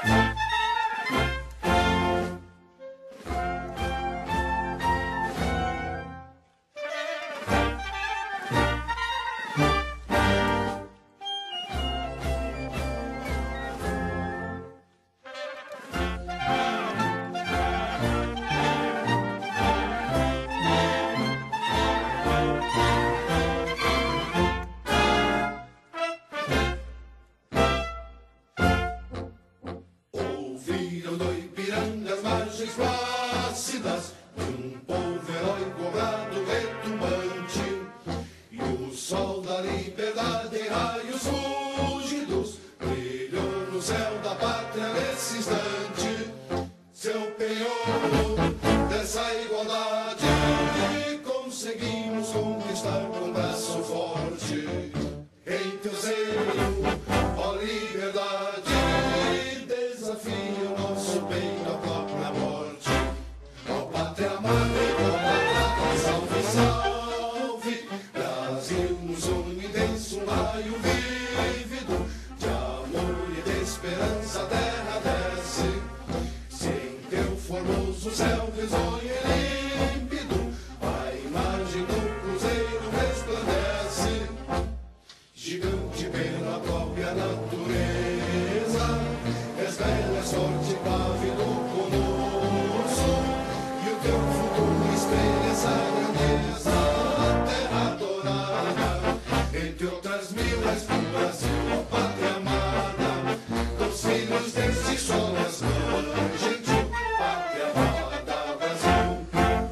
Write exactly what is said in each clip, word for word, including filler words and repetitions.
Ouviram do Ipiranga as margens plácidas de um povo heróico obrado retumbante, e o sol da liberdade em raios fúlgidos brilhou no céu da pátria nesse instante. Seu penhor dessa igualdade conseguimos conquistar com braço forte. Em teu seio, ó liberdade, desafia o nosso peito à própria morte. Ó pátria amada, ó salve, salve, Brasil, um sonho intenso, um raio vívido de amor e de esperança a terra desce. Se em teu formoso céu risonho e límpido a imagem do cruzeiro resplandece, gigante pela própria natureza, és bela, és forte, pávido, conosco, e o teu futuro espelha essa grandeza, terra adorada, entre outras mil és do Brasil, ó pátria amada, dos filhos deste sol, és mãe gentil, pátria amada, Brasil.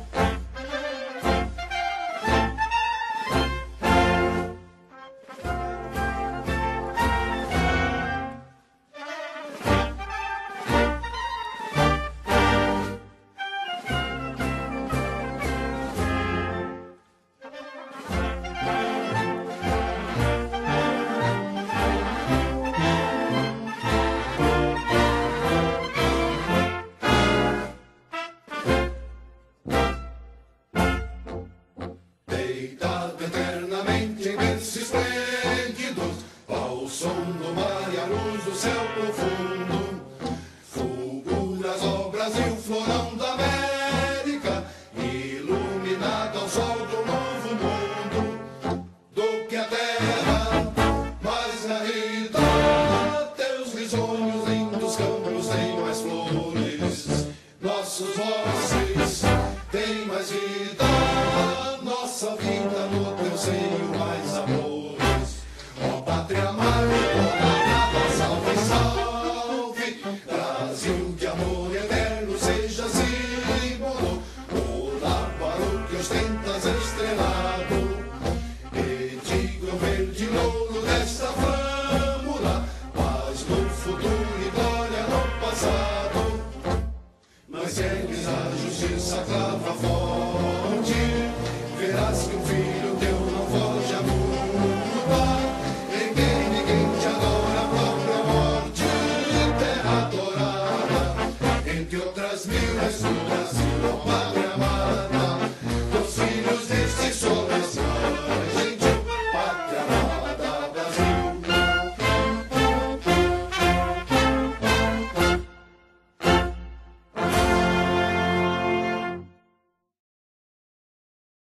Deitado eternamente em berços esplêndidos, ao som do mar e à luz do céu profundo, fulguras, ó Brasil, florão da América, iluminado ao sol do novo mundo, do que a terra mais garrida, teus risonhos lindos campos têm mais flores, nossos vozes têm mais vida, nossa vida no teu seio mais amores. Ó pátria amada, ó salve, salve, Brasil de amor eterno seja símbolo, olá para o que ostentas estrelado, e digo o verde louro desta flâmula, paz no futuro e glória no passado. Mas segues a justiça clava forte, verás que um filho teu não foge à culpa, em quem ninguém te adora a própria morte, terra adorada, entre outras mil és do Brasil, ó